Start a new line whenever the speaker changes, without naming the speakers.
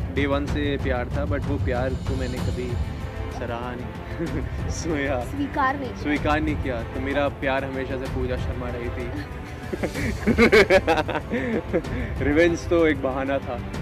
Day one से प्यार था, बट वो प्यार को मैंने कभी सराहा नहीं स्वीकार नहीं किया। तो मेरा प्यार हमेशा से पूजा शर्मा रही थी। रिवेंज तो एक बहाना था।